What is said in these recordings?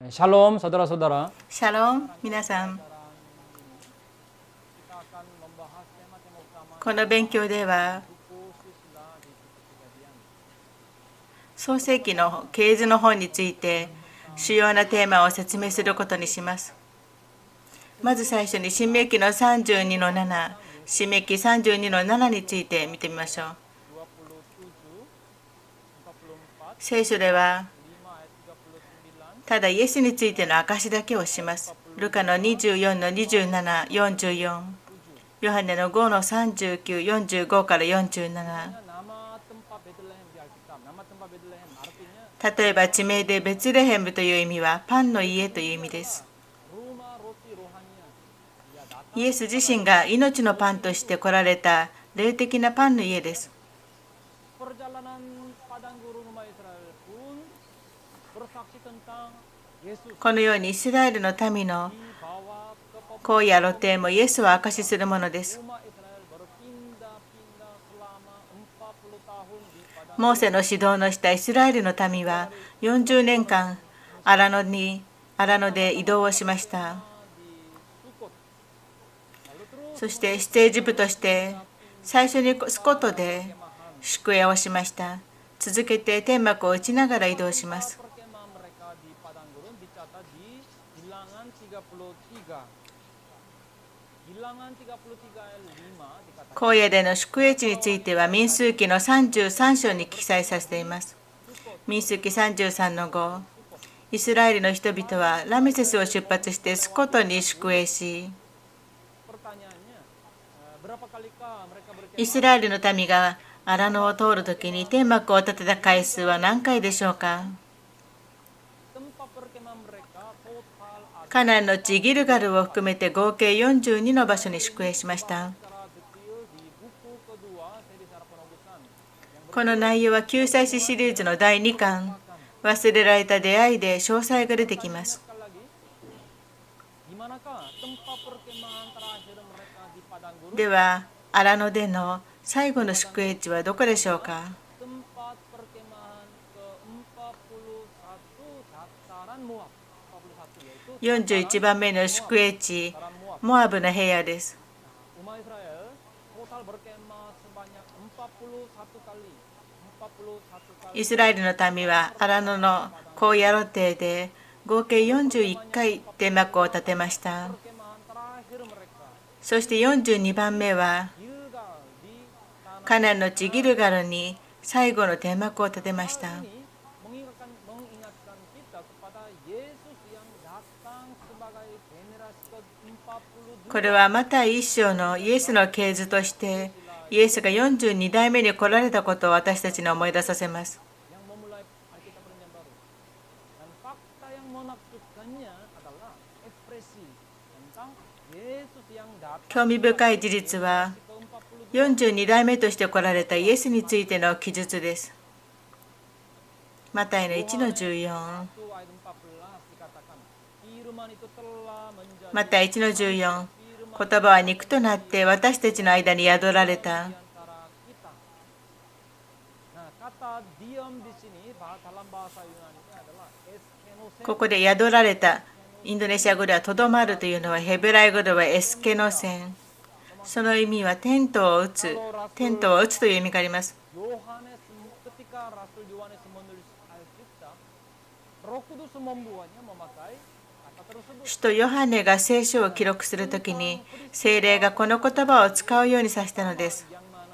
샬롬, 사드라. シャロン、皆さん。この勉強では、創世記の系図の本について主要なテーマを説明することにします。まず最初に新明記の32の7、新明記32の7について見てみましょう。聖書では、ただイエスについての証だけをします。ルカの24の27、44、ヨハネの5の39、45から47。例えば地名でベツレヘムという意味はパンの家という意味です。イエス自身が命のパンとして来られた霊的なパンの家です。このようにイスラエルの民の荒野露呈もイエスを証しするものです。モーセの指導のしたイスラエルの民は40年間荒野で移動をしました。そして出エジプトとして最初にスコットで宿営をしました。続けて天幕を打ちながら移動します。荒野での宿営地については民数記の33章に記載させています。民数記33の5、イスラエルの人々はラメセスを出発してスコトに宿営し、イスラエルの民が荒野を通るときに天幕を立てた回数は何回でしょうか。カナンの地ギルガルを含めて合計42の場所に宿営しました。この内容は救済史シリーズの第2巻、忘れられた出会いで詳細が出てきます。では、荒野での最後の宿営地はどこでしょうか。41番目の宿営地、モアブの平野です。イスラエルの民は荒野の荒野露呈で合計41回天幕を立てました。そして42番目はカナンの地ギルガルに最後の天幕を立てました。これはマタイ一章のイエスの系図としてイエスが42代目に来られたことを私たちに思い出させます。興味深い事実は42代目として来られたイエスについての記述です。マタイの1の14、マタイ1の14、言葉は肉となって私たちの間に宿られた。ここで宿られた、インドネシア語ではとどまるというのはヘブライ語ではエスケノセン。その意味はテントを打つ、テントを打つという意味があります。使徒ヨハネが聖書を記録するときに聖霊がこの言葉を使うようにさせたのです。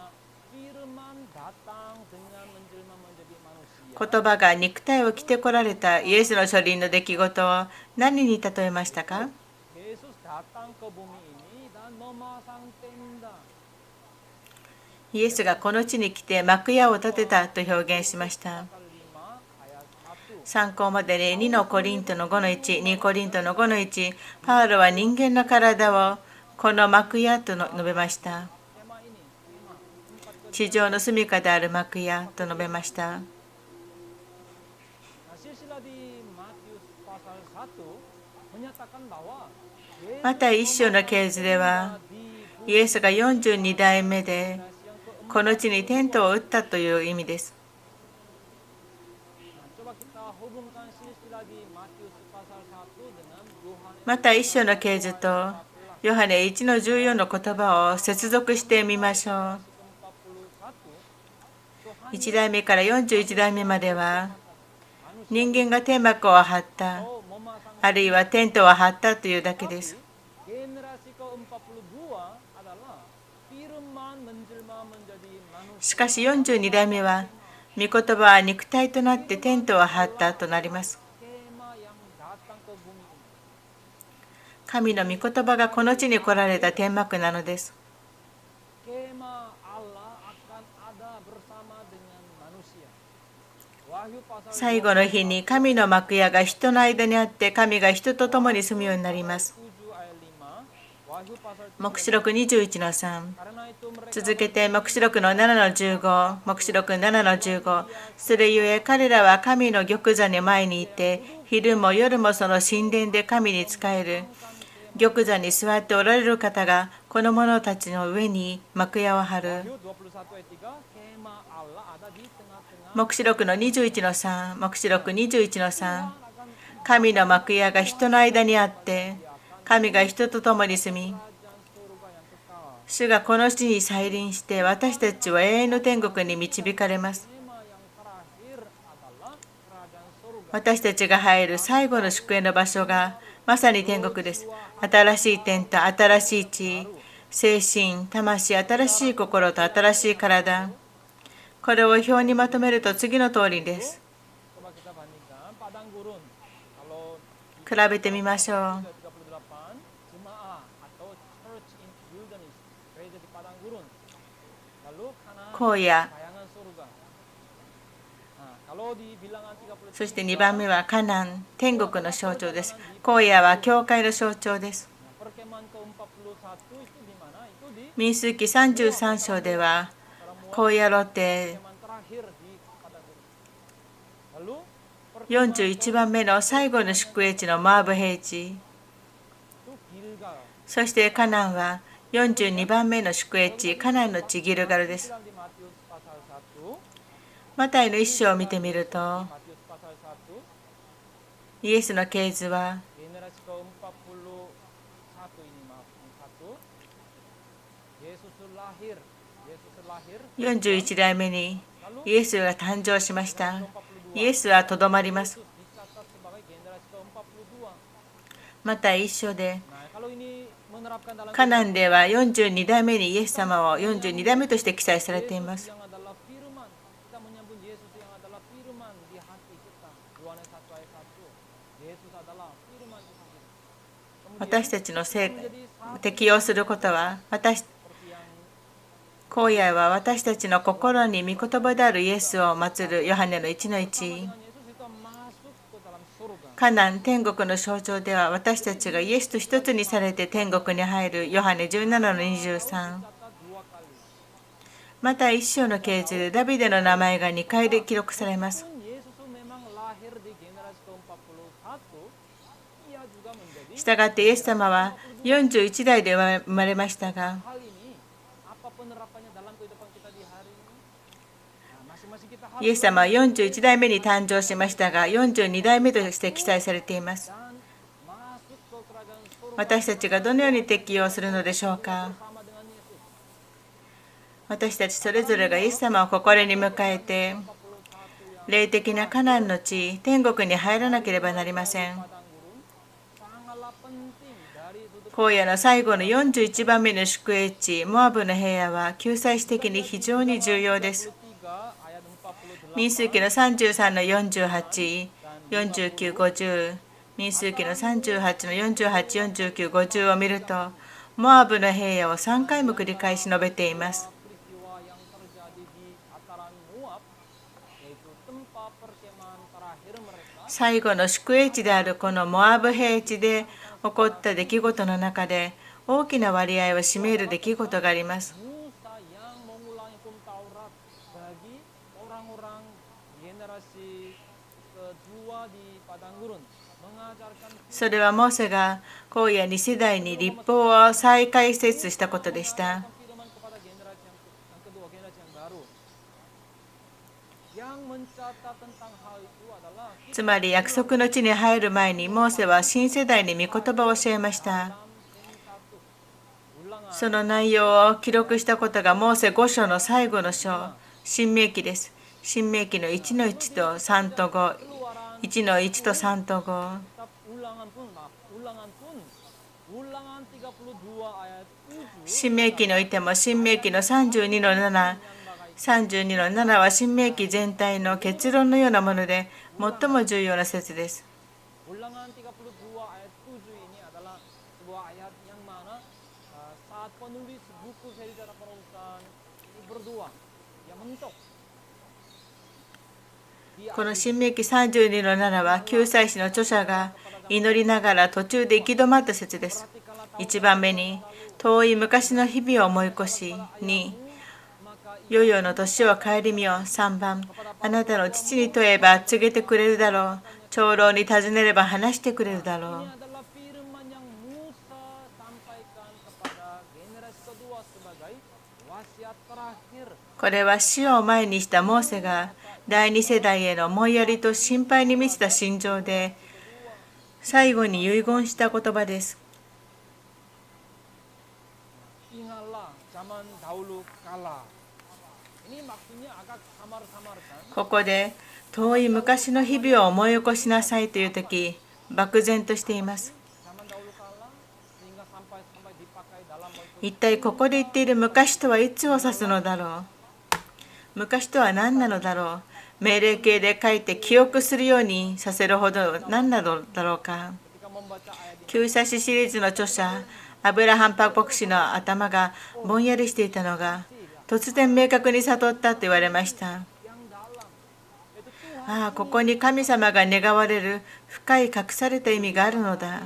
言葉が肉体を着てこられたイエスの初臨の出来事を何に例えましたか。イエスがこの地に来て幕屋を建てたと表現しました。参考までに2のコリントの5の1、2コリントの5の1、パウロは人間の体をこの幕屋と述べました。地上の住処である幕屋と述べました。また一章の系図では、イエスが42代目でこの地にテントを打ったという意味です。 また一章の啓示とヨハネ1の14の言葉を接続してみましょう。1代目から41代目までは人間が天幕を張った、あるいはテントを張ったというだけです。しかし42代目は御言葉は肉体となってテントを張ったとなります。神の御言葉がこの地に来られた天幕なのです。最後の日に神の幕屋が人の間にあって神が人と共に住むようになります。黙示録21の3、続けて黙示録の7の15、黙示録7の15、それゆえ彼らは神の玉座に前にいて昼も夜もその神殿で神に仕える。玉座に座っておられる方がこの者たちの上に幕屋を張る。黙示録の21の3、黙示録21の3、神の幕屋が人の間にあって神が人と共に住み、主がこの地に再臨して私たちは永遠の天国に導かれます。私たちが入る最後の宿営の場所がまさに天国です。新しい天と新しい地、精神、魂、新しい心と新しい体。これを表にまとめると次の通りです。比べてみましょう。荒野、そして2番目はカナン、天国の象徴です。荒野は教会の象徴です。民数記33章では荒野露亭、41番目の最後の宿営地のモアブ平地、そしてカナンは42番目の宿営地、カナンの地ギルガルです。マタイの一章を見てみると、イエスの系図は41代目にイエスが誕生しました。イエスはとどまります。また一緒でカナンでは42代目にイエス様を42代目として記載されています。私たちの適用することは、荒野は私たちの心に御言葉であるイエスを祀るヨハネの1の1。カナン、天国の象徴では私たちがイエスと一つにされて天国に入るヨハネ17の23。また一章の系図でダビデの名前が2回で記録されます。したがってイエス様は41代で生まれましたが、イエス様は41代目に誕生しましたが、42代目として記載されています。私たちがどのように適用するのでしょうか。私たちそれぞれがイエス様を心に迎えて、霊的なカナンの地、天国に入らなければなりません。荒野の最後の41番目の宿営地、モアブの平野は救済史的に非常に重要です。民数記の33の48、49、50、民数記の38の48、49、50を見ると、モアブの平野を3回も繰り返し述べています。最後の宿営地であるこのモアブ平地で起こった出来事の中で大きな割合を占める出来事があります。それはモーセが荒野2世代に律法を再開設したことでした。 つまり約束の地に入る前にモーセは新世代に御言葉を教えました。その内容を記録したことがモーセ5章の最後の章、新明記です。新明記の1の1と3と5、1の1と3と5。新明記においても新明記の32の7、32の7は新明記全体の結論のようなもので最も重要な説です。この新明記32の7は救済主の著者が祈りながら途中で行き止まった説です。1番目に遠い昔の日々を思い越し、2、世々の年を顧みよう。3番、あなたの父に問えば告げてくれるだろう。長老に尋ねれば話してくれるだろう。これは死を前にしたモーセが第二世代への思いやりと心配に満ちた心情で最後に遺言した言葉です。ここで遠い昔の日々を思い起こしなさいというとき、漠然としています。一体ここで言っている昔とはいつを指すのだろう。昔とは何なのだろう。命令形で書いて記憶するようにさせるほど何なのだろうか。救済史シリーズの著者アブラハン・パ牧師の頭がぼんやりしていたのが突然明確に悟ったと言われました。ああ、ここに神様が願われる深い隠された意味があるのだ。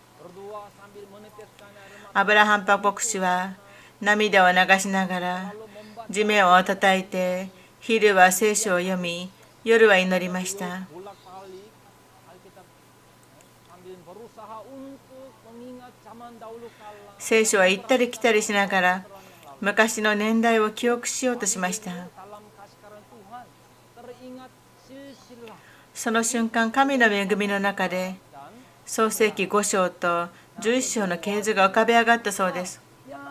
アブラハン・パ牧師は涙を流しながら地面を叩いて昼は聖書を読み、夜は祈りました。聖書は行ったり来たりしながら昔の年代を記憶しようとしました。その瞬間、神の恵みの中で創世記5章と11章の系図が浮かび上がったそうです。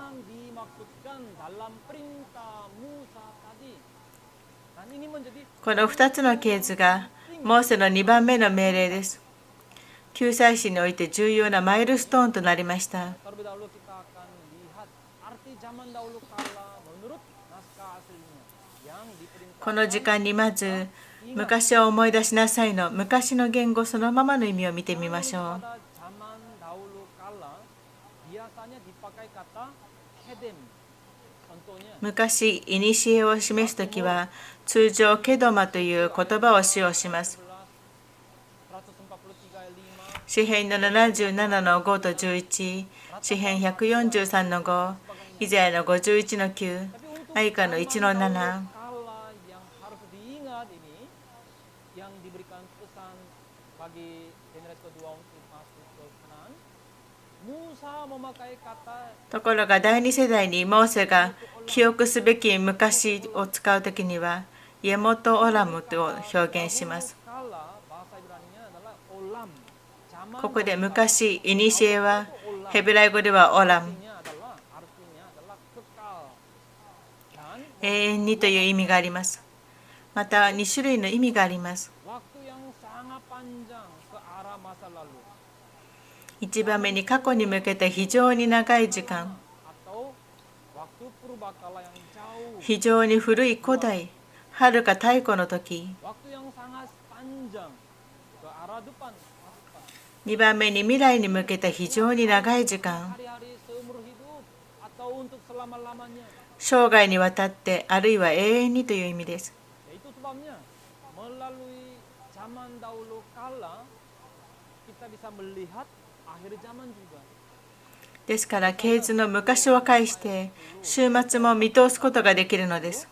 この2つの系図がモーセの2番目の命令です。救済史において重要なマイルストーンとなりました。この時間にまず昔を思い出しなさいの昔の言語そのままの意味を見てみましょう。昔、古を示すときは通常ケドマという言葉を使用します。詩編の77の5と11、詩編143の5、イザヤの51の9、アイカの1の7。ところが第二世代にモーセが記憶すべき昔を使うときにはイエモトオラムと表現します。ここで昔、古はヘブライ語ではオラム、永遠にという意味があります。また2種類の意味があります。1番目に過去に向けて非常に長い時間、非常に古い古代、はるか太古の時。2番目に未来に向けて非常に長い時間、生涯にわたってあるいは永遠にという意味です。ですから系図の昔を介して終末も見通すことができるのです。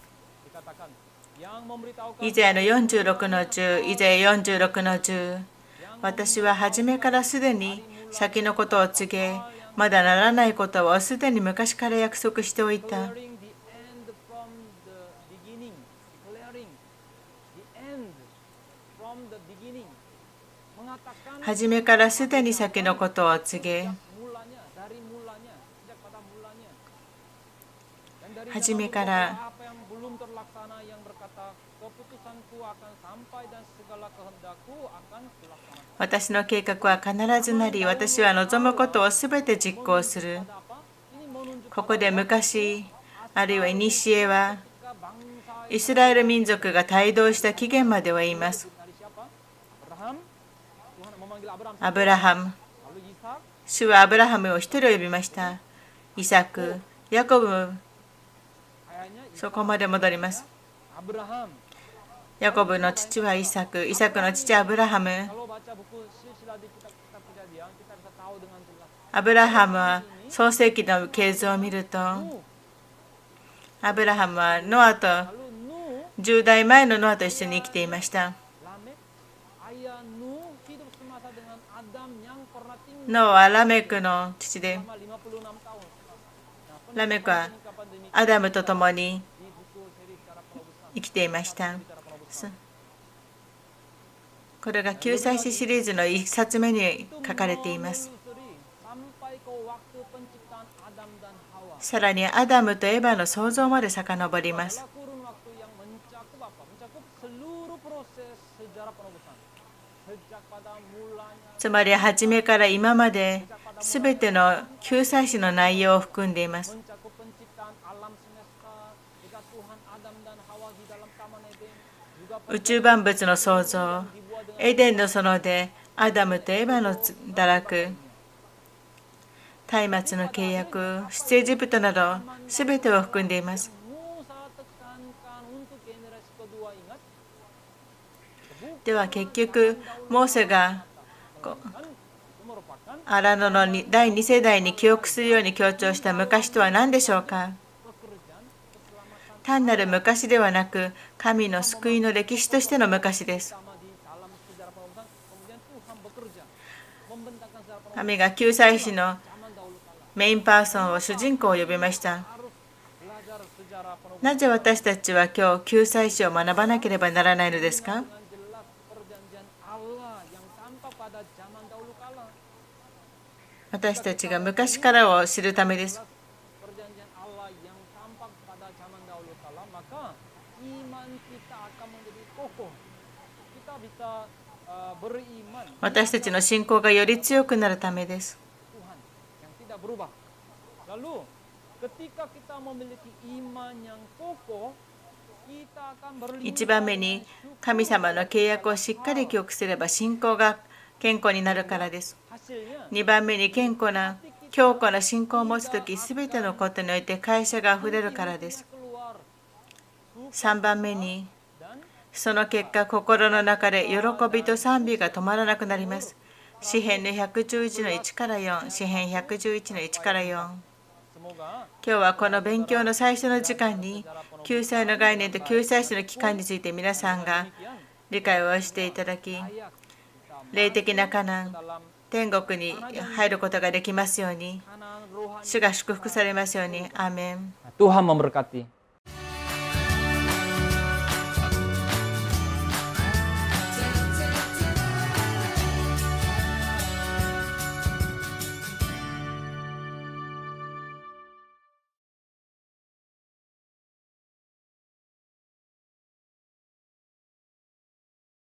イザヤの46の10、イザヤ46の10。私は初めからすでに先のことを告げ、まだならないことをすでに昔から約束しておいた。 初めからすでに先のことを告げ、初めから私の計画は必ずなり、私は望むことをすべて実行する。ここで昔、あるいは古は、イスラエル民族が帯同した起源までを言います。アブラハム。主はアブラハムを一人を呼びました。イサク、ヤコブ、そこまで戻ります。ヤコブの父はイサク、イサクの父はアブラハム。アブラハムは創世記の系図を見ると、アブラハムはノアと10代前のノアと一緒に生きていました。ノアはラメクの父で、ラメクはアダムと共に生きていました。これが救済史シリーズの1冊目に書かれています。さらにアダムとエヴァの創造まで遡ります。つまり初めから今まで全ての救済史の内容を含んでいます。宇宙万物の創造、エデンの園でアダムとエヴァの堕落、松明の契約、出エジプトなど全てを含んでいます。では結局、モーセが荒野の第2世代に記憶するように強調した昔とは何でしょうか。単なる昔ではなく、神の救いの歴史としての昔です。神が救済史のメインパーソンを主人公を呼びました。なぜ私たちは今日救済史を学ばなければならないのですか。私たちが昔からを知るためです。私たちの信仰がより強くなるためです。1番目に神様の契約をしっかり記憶すれば信仰が健康になるからです。2番目に強固な信仰を持つとき、すべてのことにおいて会社があふれるからです。3番目にその結果、心の中で喜びと賛美が止まらなくなります。詩編の111の1から4、詩編111の1から4。今日はこの勉強の最初の時間に、救済の概念と救済史の期間について皆さんが理解をしていただき、霊的なカナン、天国に入ることができますように、主が祝福されますように。アーメン。 Tuhan memberkati.